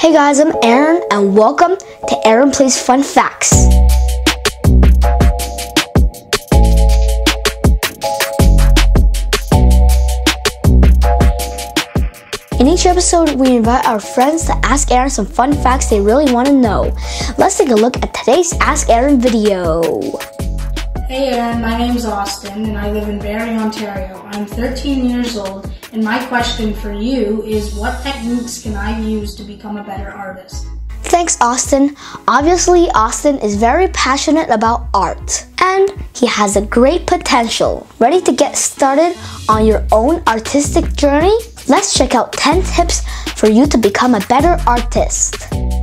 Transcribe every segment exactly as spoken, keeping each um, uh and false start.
Hey guys, I'm Aaron and welcome to Aaron Plays Fun Facts. In each episode, we invite our friends to ask Aaron some fun facts they really want to know. Let's take a look at today's Ask Aaron video. Hey Aaron, my name is Austin and I live in Barrie, Ontario. I'm thirteen years old and my question for you is, what techniques can I use to become a better artist? Thanks, Austin. Obviously, Austin is very passionate about art and he has a great potential. Ready to get started on your own artistic journey? Let's check out ten tips for you to become a better artist.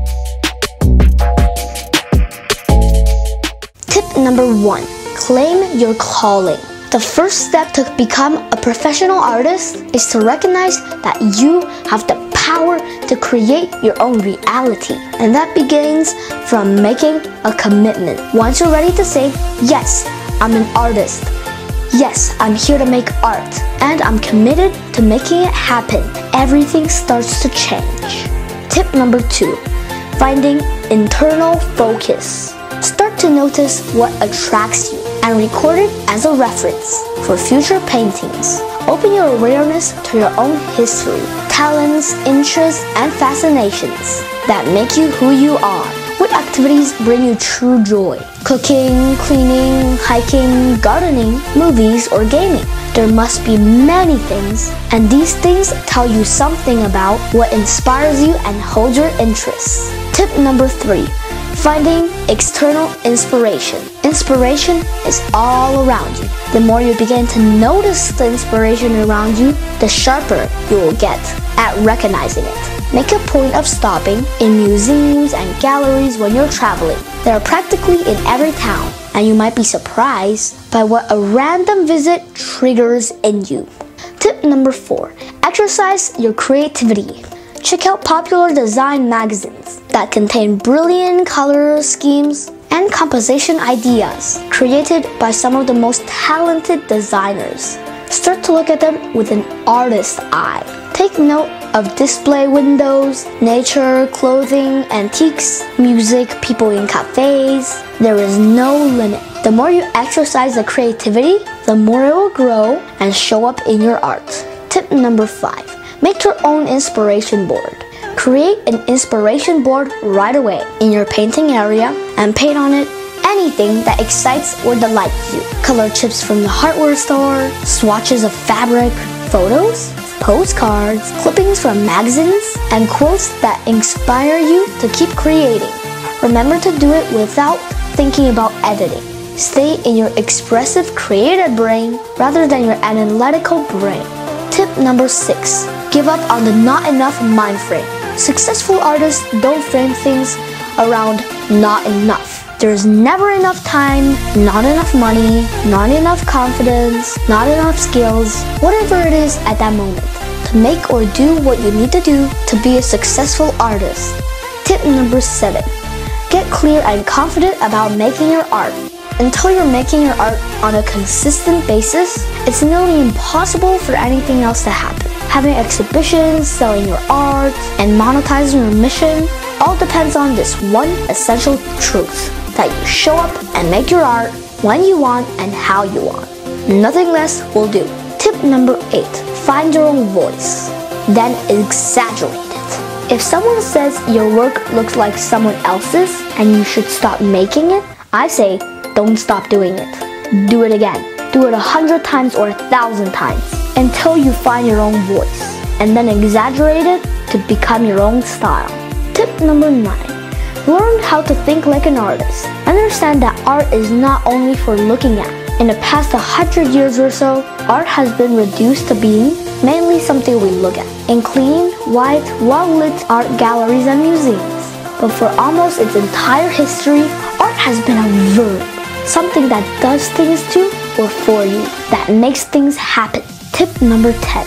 Tip number one. Claim your calling. The first step to become a professional artist is to recognize that you have the power to create your own reality. And that begins from making a commitment. Once you're ready to say, yes, I'm an artist. Yes, I'm here to make art. And I'm committed to making it happen. Everything starts to change. Tip number two. Finding internal focus. Start to notice what attracts you and record it as a reference for future paintings. Open your awareness to your own history, talents, interests, and fascinations that make you who you are. What activities bring you true joy? Cooking, cleaning, hiking, gardening, movies, or gaming? There must be many things, and these things tell you something about what inspires you and holds your interests. Tip number three. Finding external inspiration. Inspiration is all around you. The more you begin to notice the inspiration around you, the sharper you will get at recognizing it. Make a point of stopping in museums and galleries when you're traveling. They are practically in every town, and you might be surprised by what a random visit triggers in you. Tip number four. Exercise your creativity. Check out popular design magazines that contain brilliant color schemes and composition ideas created by some of the most talented designers. Start to look at them with an artist's eye. Take note of display windows, nature, clothing, antiques, music, people in cafes. There is no limit. The more you exercise the creativity, the more it will grow and show up in your art. Tip number five. Make your own inspiration board. Create an inspiration board right away in your painting area and paint on it anything that excites or delights you. Color chips from the hardware store, swatches of fabric, photos, postcards, clippings from magazines, and quotes that inspire you to keep creating. Remember to do it without thinking about editing. Stay in your expressive, creative brain rather than your analytical brain. Tip number six. Give up on the not enough mind frame. Successful artists don't frame things around not enough. There's never enough time, not enough money, not enough confidence, not enough skills, whatever it is at that moment, to make or do what you need to do to be a successful artist. Tip number seven. Get clear and confident about making your art. Until you're making your art on a consistent basis, it's nearly impossible for anything else to happen. Having exhibitions, selling your art, and monetizing your mission all depends on this one essential truth, that you show up and make your art when you want and how you want. Nothing less will do. Tip number eight. Find your own voice, then exaggerate it. If someone says your work looks like someone else's and you should stop making it, I say, don't stop doing it. Do it again. Do it a hundred times or a thousand times until you find your own voice, and then exaggerate it to become your own style. Tip number nine. Learn how to think like an artist. Understand that art is not only for looking at. In the past hundred years or so, art has been reduced to being mainly something we look at in clean, white, well-lit art galleries and museums. But for almost its entire history, art has been a verb. Something that does things to or for you, that makes things happen. Tip number ten.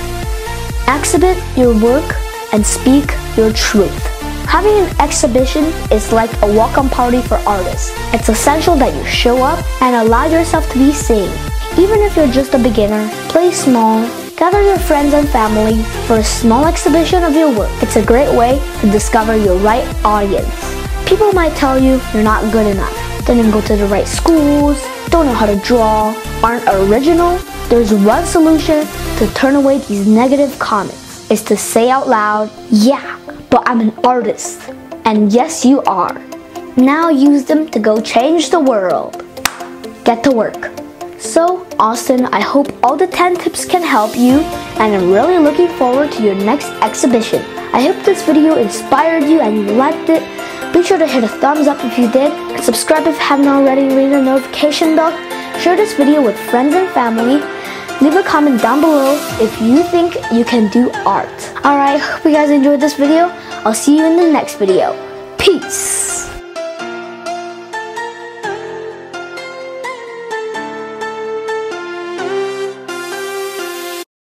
Exhibit your work and speak your truth. Having an exhibition is like a welcome party for artists. It's essential that you show up and allow yourself to be seen. Even if you're just a beginner, play small, get Gather your friends and family for a small exhibition of your work. It's a great way to discover your right audience. People might tell you you're not good enough, didn't go to the right schools, don't know how to draw, aren't original. There's one solution to turn away these negative comments, is to say out loud, yeah, but I'm an artist. And yes, you are. Now use them to go change the world. Get to work. So, Austin, I hope all the ten tips can help you, and I'm really looking forward to your next exhibition. I hope this video inspired you and you liked it. Be sure to hit a thumbs up if you did, and subscribe if you haven't already, ring the notification bell. Share this video with friends and family. Leave a comment down below if you think you can do art. Alright, hope you guys enjoyed this video. I'll see you in the next video. Peace!